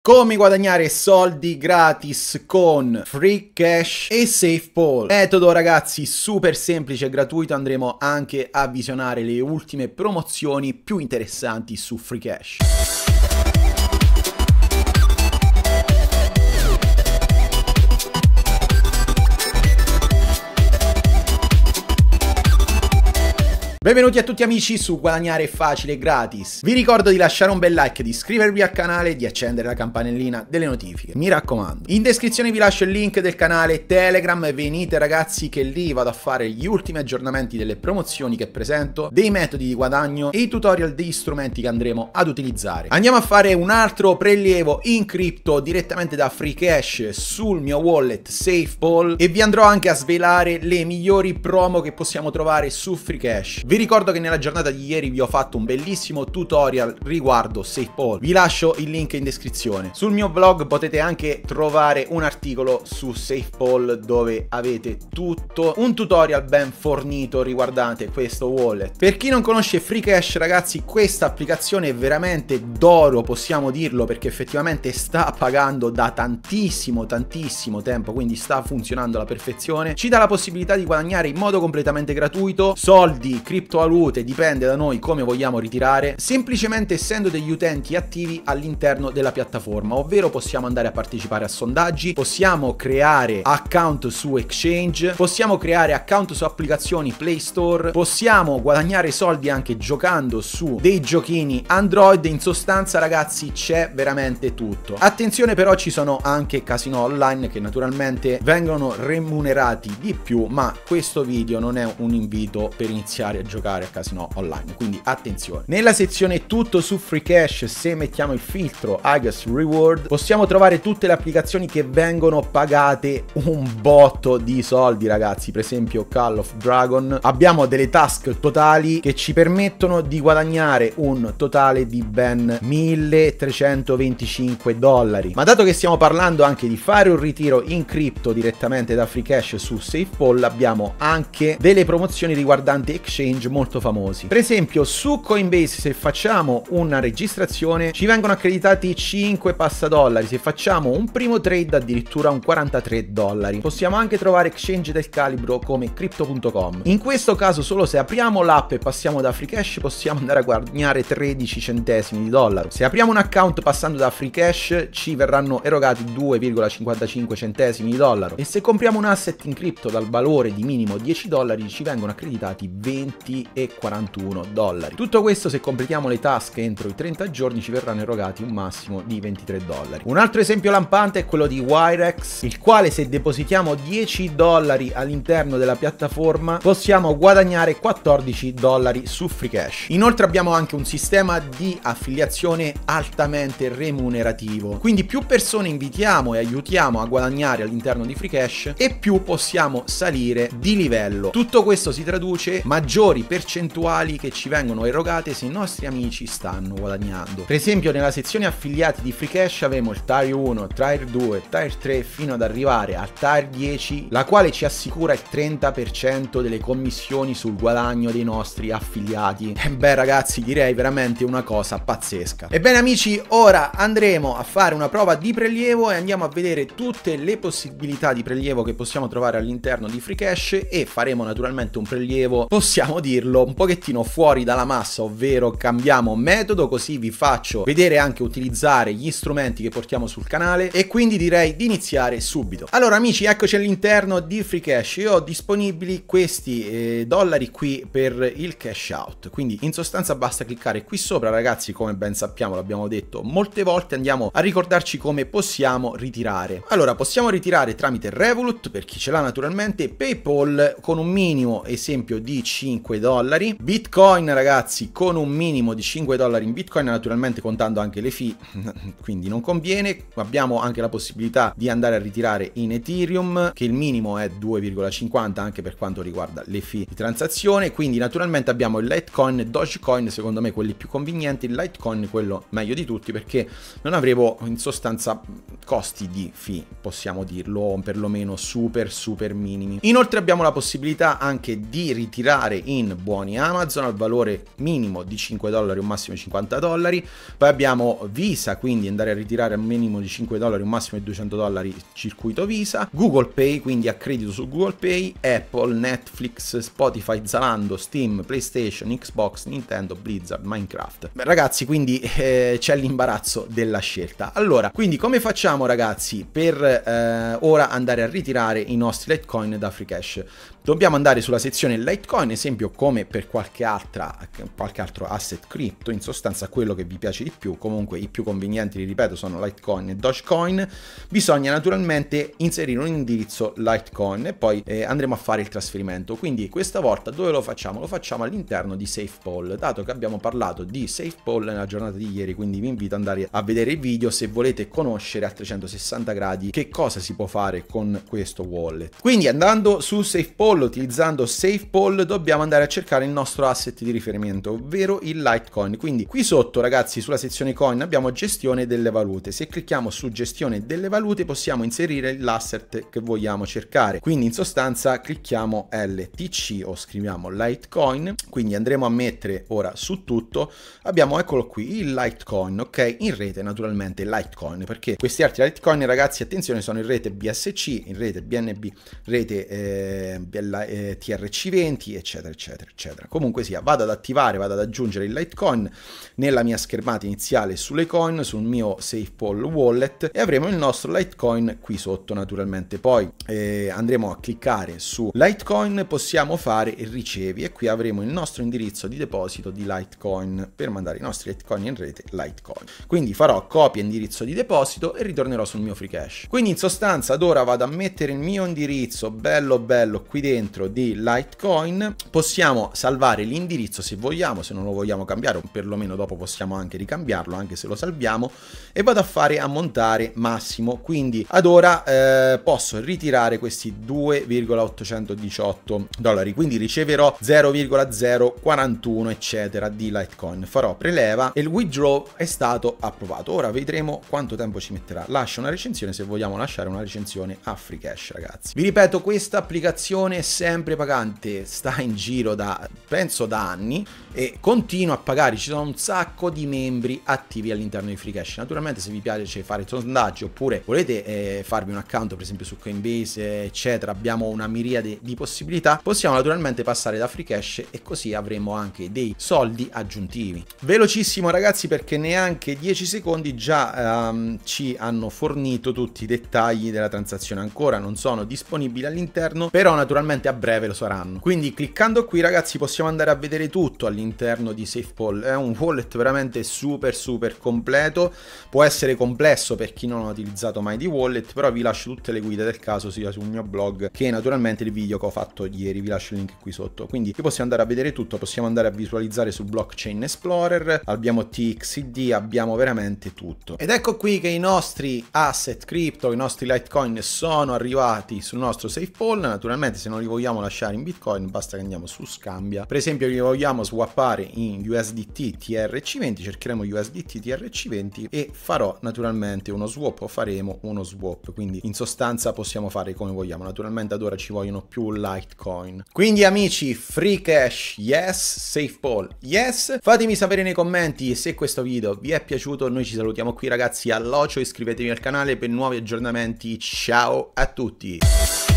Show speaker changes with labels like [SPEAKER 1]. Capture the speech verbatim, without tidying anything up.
[SPEAKER 1] Come guadagnare soldi gratis con Free Cash e SafePol. Metodo ragazzi super semplice e gratuito, andremo anche a visionare le ultime promozioni più interessanti su Free Cash. Benvenuti a tutti amici su Guadagnare Facile e Gratis. Vi ricordo di lasciare un bel like, di iscrivervi al canale e di accendere la campanellina delle notifiche. Mi raccomando. In descrizione vi lascio il link del canale Telegram. Venite ragazzi che lì vado a fare gli ultimi aggiornamenti delle promozioni che presento, dei metodi di guadagno e i tutorial degli strumenti che andremo ad utilizzare. Andiamo a fare un altro prelievo in cripto direttamente da Free Cash sul mio wallet SafePol e vi andrò anche a svelare le migliori promo che possiamo trovare su Free Cash. Vi ricordo che nella giornata di ieri vi ho fatto un bellissimo tutorial riguardo SafePol, vi lascio il link in descrizione. Sul mio blog potete anche trovare un articolo su SafePol dove avete tutto un tutorial ben fornito riguardante questo wallet. Per chi non conosce Free Cash ragazzi, questa applicazione è veramente d'oro, possiamo dirlo, perché effettivamente sta pagando da tantissimo tantissimo tempo, quindi sta funzionando alla perfezione. Ci dà la possibilità di guadagnare in modo completamente gratuito soldi, criptovalute, dipende da noi come vogliamo ritirare, semplicemente essendo degli utenti attivi all'interno della piattaforma, ovvero possiamo andare a partecipare a sondaggi, possiamo creare account su exchange, possiamo creare account su applicazioni Play Store, possiamo guadagnare soldi anche giocando su dei giochini Android. In sostanza ragazzi c'è veramente tutto. Attenzione però, ci sono anche casino online che naturalmente vengono remunerati di più, ma questo video non è un invito per iniziare a giocare a casino online, quindi attenzione. Nella sezione tutto su Free Cash, se mettiamo il filtro Highest Reward, possiamo trovare tutte le applicazioni che vengono pagate un botto di soldi ragazzi. Per esempio Call of Dragon, abbiamo delle task totali che ci permettono di guadagnare un totale di ben milletrecentoventicinque dollari. Ma dato che stiamo parlando anche di fare un ritiro in cripto direttamente da Free Cash su SafePol, abbiamo anche delle promozioni riguardanti exchange molto famosi. Per esempio su Coinbase, se facciamo una registrazione ci vengono accreditati cinque passadollari, se facciamo un primo trade addirittura un quarantatré dollari. Possiamo anche trovare exchange del calibro come crypto punto com. In questo caso solo se apriamo l'app e passiamo da Free Cash possiamo andare a guadagnare tredici centesimi di dollaro. Se apriamo un account passando da Free Cash ci verranno erogati due virgola cinquantacinque centesimi di dollaro, e se compriamo un asset in cripto dal valore di minimo dieci dollari ci vengono accreditati venti e quarantuno dollari. Tutto questo se completiamo le task entro i trenta giorni ci verranno erogati un massimo di ventitré dollari. Un altro esempio lampante è quello di Wirex, il quale se depositiamo dieci dollari all'interno della piattaforma possiamo guadagnare quattordici dollari su Free Cash. Inoltre abbiamo anche un sistema di affiliazione altamente remunerativo, quindi più persone invitiamo e aiutiamo a guadagnare all'interno di Free Cash e più possiamo salire di livello. Tutto questo si traduce maggiori percentuali che ci vengono erogate se i nostri amici stanno guadagnando. Per esempio nella sezione affiliati di Free Cash avremo il Tier uno, Tier due, Tier tre fino ad arrivare al Tier dieci, la quale ci assicura il trenta per cento delle commissioni sul guadagno dei nostri affiliati. E beh ragazzi, direi veramente una cosa pazzesca. Ebbene amici, ora andremo a fare una prova di prelievo e andiamo a vedere tutte le possibilità di prelievo che possiamo trovare all'interno di Free Cash, e faremo naturalmente un prelievo, possiamo dirlo, un pochettino fuori dalla massa, ovvero cambiamo metodo, così vi faccio vedere anche utilizzare gli strumenti che portiamo sul canale, e quindi direi di iniziare subito. Allora amici, eccoci all'interno di Free Cash. Io ho disponibili questi eh, dollari qui per il cash out, quindi in sostanza basta cliccare qui sopra ragazzi, come ben sappiamo, l'abbiamo detto molte volte, andiamo a ricordarci come possiamo ritirare. Allora possiamo ritirare tramite Revolut per chi ce l'ha naturalmente, PayPal con un minimo esempio di cinque dollari, Bitcoin ragazzi con un minimo di cinque dollari in Bitcoin, naturalmente contando anche le fee quindi non conviene. Abbiamo anche la possibilità di andare a ritirare in Ethereum, che il minimo è due virgola cinquanta anche per quanto riguarda le fee di transazione. Quindi naturalmente abbiamo il Litecoin e Dogecoin, secondo me quelli più convenienti. Il Litecoin quello meglio di tutti perché non avremo in sostanza costi di fee, possiamo dirlo, o perlomeno super super minimi. Inoltre abbiamo la possibilità anche di ritirare in in buoni Amazon al valore minimo di cinque dollari, un massimo di cinquanta dollari. Poi abbiamo Visa, quindi andare a ritirare un minimo di cinque dollari, un massimo di duecento dollari circuito Visa. Google Pay, quindi a credito su Google Pay. Apple, Netflix, Spotify, Zalando, Steam, PlayStation, Xbox, Nintendo, Blizzard, Minecraft. Beh, ragazzi, quindi eh, c'è l'imbarazzo della scelta. Allora, quindi come facciamo, ragazzi, per eh, ora andare a ritirare i nostri Litecoin da Freecash? Dobbiamo andare sulla sezione Litecoin, esempio come per qualche altra qualche altro asset cripto, in sostanza quello che vi piace di più. Comunque i più convenienti, vi ripeto, sono Litecoin e Dogecoin. Bisogna naturalmente inserire un indirizzo Litecoin e poi eh, andremo a fare il trasferimento. Quindi questa volta dove lo facciamo? Lo facciamo all'interno di SafePol, dato che abbiamo parlato di SafePol nella giornata di ieri, quindi vi invito ad andare a vedere il video se volete conoscere a trecentosessanta gradi che cosa si può fare con questo wallet. Quindi andando su SafePol, utilizzando SafePol, dobbiamo andare a cercare il nostro asset di riferimento, ovvero il Litecoin. Quindi qui sotto, ragazzi, sulla sezione coin abbiamo gestione delle valute. Se clicchiamo su gestione delle valute possiamo inserire l'asset che vogliamo cercare, quindi in sostanza clicchiamo L T C o scriviamo Litecoin. Quindi andremo a mettere ora su tutto, abbiamo, eccolo qui, il Litecoin, ok, in rete naturalmente Litecoin, perché questi altri Litecoin, ragazzi, attenzione, sono in rete B S C, in rete B N B, rete eh, eh, T R C venti, eccetera eccetera eccetera. Comunque sia, vado ad attivare, vado ad aggiungere il Litecoin nella mia schermata iniziale sulle coin, sul mio SafePol wallet, e avremo il nostro Litecoin qui sotto naturalmente. Poi eh, andremo a cliccare su Litecoin, possiamo fare ricevi e qui avremo il nostro indirizzo di deposito di Litecoin per mandare i nostri Litecoin in rete Litecoin. Quindi farò copia indirizzo di deposito e ritornerò sul mio Freecash. Quindi in sostanza ad ora vado a mettere il mio indirizzo bello bello qui dentro di Litecoin. Possiamo salvare l'indirizzo se vogliamo, se non lo vogliamo cambiare, o perlomeno dopo possiamo anche ricambiarlo anche se lo salviamo, e vado a fare a montare massimo. Quindi ad ora eh, posso ritirare questi due virgola ottocentodiciotto dollari, quindi riceverò zero virgola zero quarantuno eccetera di Litecoin. Farò preleva e il withdraw è stato approvato. Ora vedremo quanto tempo ci metterà. Lascia una recensione se vogliamo lasciare una recensione a Freecash, ragazzi. Vi ripeto, questa applicazione è sempre pagante, sta in giro da penso da anni e continua a pagare. Ci sono un sacco di membri attivi all'interno di Freecash. Naturalmente se vi piace fare sondaggi oppure volete eh, farvi un account per esempio su Coinbase eccetera, abbiamo una miriade di possibilità. Possiamo naturalmente passare da Freecash e così avremo anche dei soldi aggiuntivi. Velocissimo, ragazzi, perché neanche dieci secondi già um, ci hanno fornito tutti i dettagli della transazione. Ancora non sono disponibili all'interno, però naturalmente a breve lo saranno. Quindi cliccando qui, ragazzi, possiamo andare a vedere tutto all'interno di SafePol. È un wallet veramente super super completo. Può essere complesso per chi non ha utilizzato mai di wallet, però vi lascio tutte le guide del caso sia sul mio blog che naturalmente il video che ho fatto ieri, vi lascio il link qui sotto. Quindi qui possiamo andare a vedere tutto, possiamo andare a visualizzare su Blockchain Explorer, abbiamo T X D, abbiamo veramente tutto. Ed ecco qui che i nostri asset cripto, i nostri Litecoin sono arrivati sul nostro SafePol. Naturalmente se non li vogliamo lasciare in Bitcoin basta che andiamo su Scambia. Per esempio li vogliamo swappare in U S D T T R C venti, cercheremo U S D T T R C venti e farò naturalmente uno swap o faremo uno swap. Quindi in sostanza possiamo fare come vogliamo. Naturalmente ad ora ci vogliono più Litecoin. Quindi amici, Freecash yes, SafePol yes. Fatemi sapere nei commenti se questo video vi è piaciuto. Noi ci salutiamo qui, ragazzi, all'ocio, iscrivetevi al canale per nuovi aggiornamenti. Ciao a tutti.